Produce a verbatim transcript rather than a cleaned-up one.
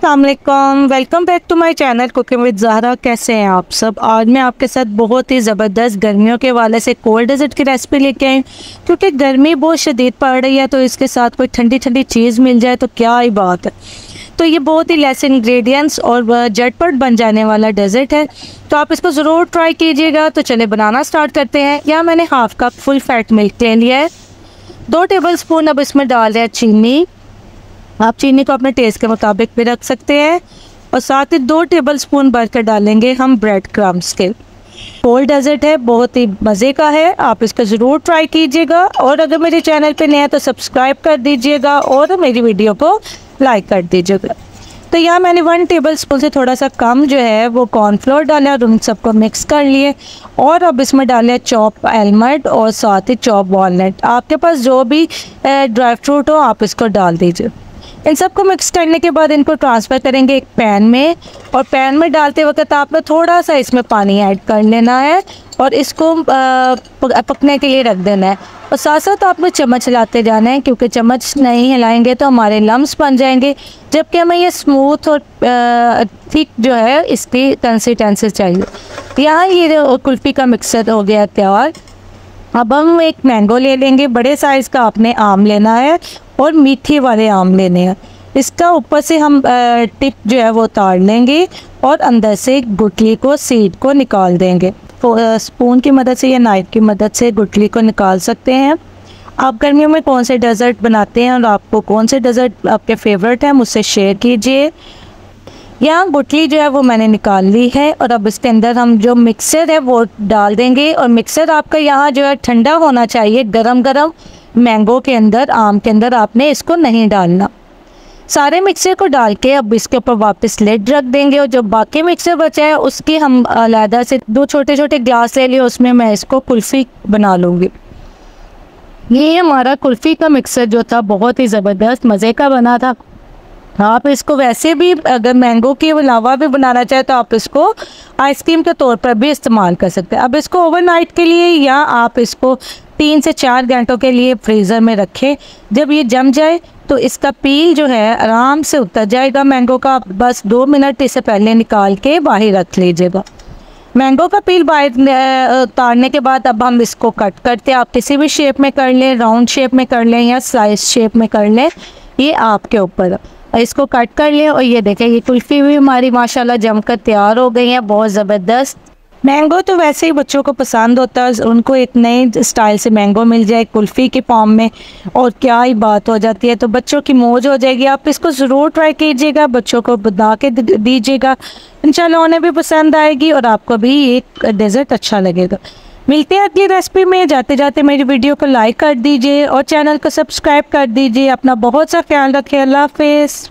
अस्सलामुअलैकुम, welcome back to my channel cooking with Zahra. कैसे हैं आप सब। आज मैं आपके साथ बहुत ही ज़बरदस्त गर्मियों के वाले से कोल्ड डेजर्ट की रेसिपी लेके आई, क्योंकि गर्मी बहुत शदीद पड़ रही है। तो इसके साथ कोई ठंडी ठंडी चीज़ मिल जाए तो क्या ही बात है। तो ये बहुत ही लेस इंग्रेडिएंट्स और झटपट बन जाने वाला डेजर्ट है, तो आप इसको ज़रूर ट्राई कीजिएगा। तो चले बनाना स्टार्ट करते हैं। यहाँ मैंने half cup full fat milk ले लिया है। दो टेबल स्पून अब इसमें डाल दिया चीनी। आप चीनी को अपने टेस्ट के मुताबिक भी रख सकते हैं। और साथ ही दो टेबल स्पून भरकर डालेंगे हम ब्रेड क्रम्स के। कोल्ड डेजर्ट है, बहुत ही मज़े का है, आप इसको ज़रूर ट्राई कीजिएगा। और अगर मेरे चैनल पे नए हैं तो सब्सक्राइब कर दीजिएगा और मेरी वीडियो को लाइक कर दीजिएगा। तो यहाँ मैंने वन टेबल स्पून से थोड़ा सा कम जो है वो कॉर्नफ्लोर डाला और उन सबको मिक्स कर लिए। और अब इसमें डाले चॉप आलमंड और साथ ही चॉप वॉलनट। आपके पास जो भी ड्राई फ्रूट हो आप इसको डाल दीजिए। इन सबको मिक्स करने के बाद इनको ट्रांसफ़र करेंगे एक पैन में। और पैन में डालते वक्त आपने थोड़ा सा इसमें पानी ऐड कर लेना है और इसको पकने के लिए रख देना है। और साथ साथ आपने चम्मच हिलाते जाना है, क्योंकि चम्मच नहीं हिलाएंगे तो हमारे लम्स बन जाएंगे। जबकि हमें ये स्मूथ और थिक जो है इसकी कंसिस्टेंसी चाहिए। यहाँ ये कुल्फ़ी का मिक्सर हो गया तैयार। अब हम एक मैंगो ले लेंगे, बड़े साइज़ का आपने आम लेना है और मीठे वाले आम लेने हैं। इसका ऊपर से हम टिप जो है वो उतार लेंगे और अंदर से गुठली को सीड को निकाल देंगे। तो स्पून की मदद से या नाइफ की मदद से गुठली को निकाल सकते हैं। आप गर्मियों में कौन से डेजर्ट बनाते हैं और आपको कौन से डेजर्ट आपके फेवरेट हैं मुझसे शेयर कीजिए। यहाँ गुठली जो है वो मैंने निकाल ली है और अब इसके अंदर हम जो मिक्सर है वो डाल देंगे। और मिक्सर आपका यहाँ जो है ठंडा होना चाहिए, गरम गरम। मैंगो के अंदर, आम के अंदर आपने इसको नहीं डालना। सारे मिक्सर को डाल के अब इसके ऊपर वापस लिड रख देंगे। और जो बाकी मिक्सर बचा है उसकी हम अलहदा से दो छोटे छोटे ग्लास ले लिए, उसमें मैं इसको कुल्फ़ी बना लूँगी। ये हमारा कुल्फ़ी का मिक्सर जो था बहुत ही ज़बरदस्त मज़े का बना था। आप इसको वैसे भी अगर मैंगो के अलावा भी बनाना चाहे तो आप इसको आइसक्रीम के तौर पर भी इस्तेमाल कर सकते हैं। अब इसको ओवरनाइट के लिए या आप इसको तीन से चार घंटों के लिए फ्रीज़र में रखें। जब ये जम जाए तो इसका पील जो है आराम से उतर जाएगा मैंगो का। बस दो मिनट इसे पहले निकाल के बाहर रख लीजिएगा। मैंगो का पील बाहर उतारने के बाद अब हम इसको कट करते हैं। आप किसी भी शेप में कर लें, राउंड शेप में कर लें या स्लाइस शेप में कर लें, ये आपके ऊपर। इसको कट कर लें और ये देखें, ये कुल्फ़ी भी हमारी माशाल्लाह जमकर तैयार हो गई है, बहुत ज़बरदस्त। मैंगो तो वैसे ही बच्चों को पसंद होता है, उनको एक नए स्टाइल से मैंगो मिल जाए कुल्फ़ी के फॉर्म में और क्या ही बात हो जाती है। तो बच्चों की मौज हो जाएगी। आप इसको ज़रूर ट्राई कीजिएगा, बच्चों को बना के दीजिएगा, इंशाल्लाह उन्हें भी पसंद आएगी और आपको भी एक डेजर्ट अच्छा लगेगा। मिलते हैं अगली रेसिपी में। जाते जाते मेरी वीडियो को लाइक कर दीजिए और चैनल को सब्सक्राइब कर दीजिए। अपना बहुत सा ख्याल रखें। अल्लाह हाफ़िज़।